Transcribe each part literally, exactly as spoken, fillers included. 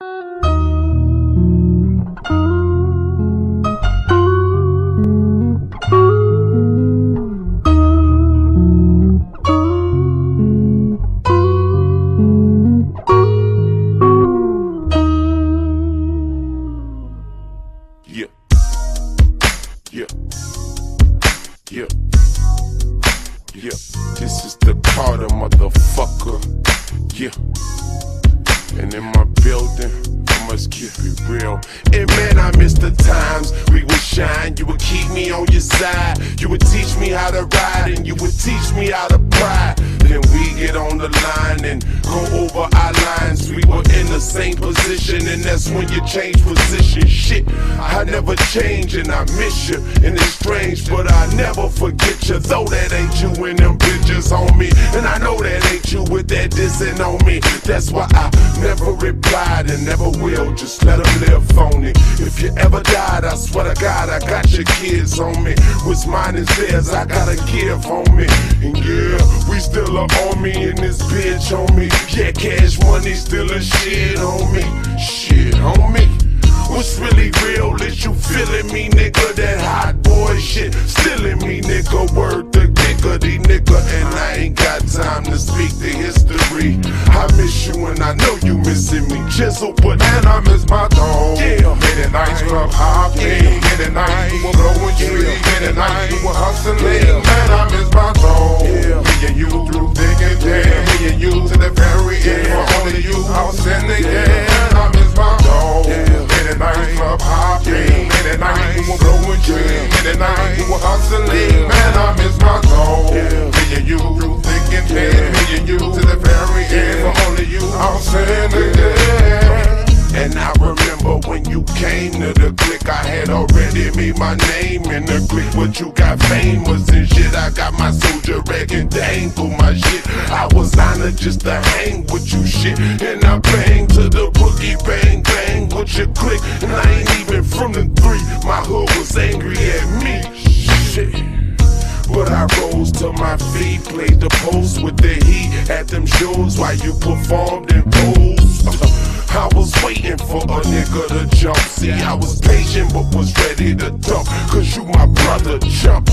Yeah. Yeah. Yeah. Yeah. This is the Carter, motherfucker. Yeah. And in my building, I must keep it real. And man, I miss the times we would shine. You would keep me on your side. You would teach me how to ride, and you would teach me how to pride. Then we get on the line and go over our lines. We were in the same position, and that's when you change position. Shit, I never change, and I miss you. And it's strange, but I never forget you. Though that ain't you in them pictures on me, and I know that ain't you with that dissing on me. That's why I never replied and never will. Just let them live phony. If you ever died, I swear to God, I got your kids on me. What's mine is theirs, I gotta give on me. And yeah, we still a on me in this bitch on me. Yeah, cash money still a shit on me. Shit on me. What's really real is you feeling me, nigga. That hot boy shit still in me, nigga. Word the giggity, nigga. And I ain't got time to speak the history. I miss you and I know you missing me. Chisel, but man, I miss my dog. Yeah. In the night club hopping, in the night we were blowing trees, in the night we were hustling. Man, I miss my dog. Yeah. Me and you through thick and thin, me and you to the very end. For only you, I was in the end. I miss my dog. Yeah. In the night club hopping, in the night we were blowing trees, in the night we were hustling. Man, I miss my dog. Yeah. Me and you through thick and thin, me and you to the very end. For only you, I was in the end. And I remember when you came to the clique, I had already made my name in the clique. But you got famous and shit. I got my soldier rag and dangle my shit. I was honored just to hang with you shit. And I bang to the boogie, bang, bang with your clique. And I ain't even from the three. My hood was angry at me. Shit. But I rose to my feet, played the post with the heat at them shows while you performed in pose. Uh, I was waiting for a nigga to jump. See, I was patient but was ready to dump. Cause you my brother, jump.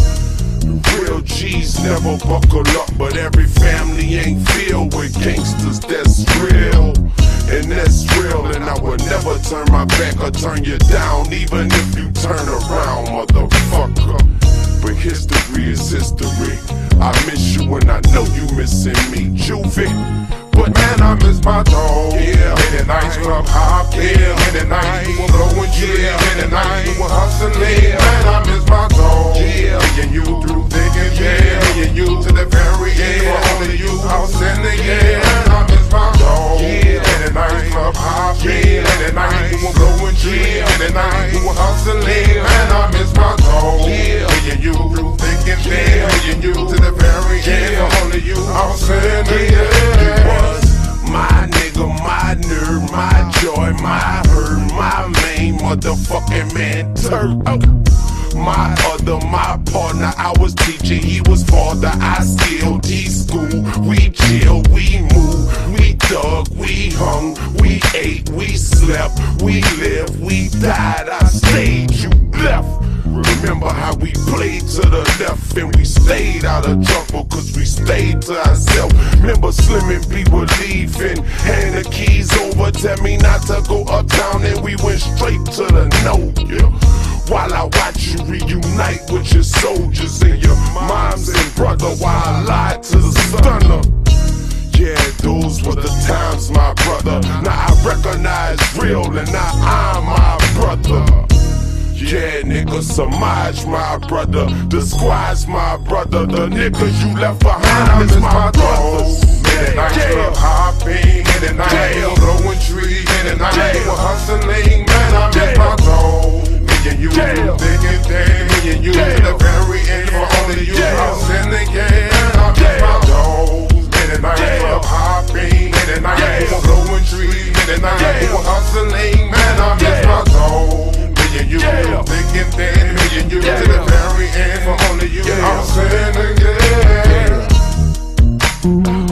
Real G's never buckle up, but every family ain't filled with gangsters, that's real. And that's real, and I would never turn my back or turn you down, even if you turn around, motherfucker. But history is history. I miss you and I know you missing me, Juvie. But man, I miss my dog. Yeah. In the night club hopping, yeah. In the night we were blowing trees, yeah. In the night we were hustling. Yeah. Man, I miss my dog. Yeah. Me and you through thick and thin, yeah. Me and you to the very end. For only you, I was in the end. Man, I miss my dog. Yeah. In the night club hopping, yeah. In the night we were blowing trees, yeah. In the night we were hustling. Man, I miss my dog. Yeah. Me and you through thick and thin, yeah. Me and you to the very end. For only you, I was in the end. My nigga, my nerd, my joy, my hurt, my main motherfucking mentor. Oh. My other, my partner, I was teacher, he was father. I skilled, he school. We chill, we move, we dug, we hung, we ate, we slept, we lived, we died. I stayed, you left. Remember how we played to the left and we stayed out of trouble cause we stayed to ourselves. Remember Slim and B were leaving, hand the keys over, tell me not to go uptown, and we went straight to the no, yeah. While I watch you reunite with your soldiers and your moms and brother, while I lied to the stunner. Yeah, those were the times, my brother. Now I recognize real and now I'm my brother. Yeah, nigga, Samaj, my brother. The squad's my brother. The niggas you left behind is my brothers. In the night club hopping, in the night we were blowing trees, in the night we were hustling. Man, I miss my dog. Me and you through thick and thin, me and you to the very end. For only you, I was in the game. I miss my dog. In the night club hopping, in the night we were blowing trees, in the night we were hustling. Man, I miss my dog. Me and you through thick and thin, me and you to the very end. For only you, I was in the game.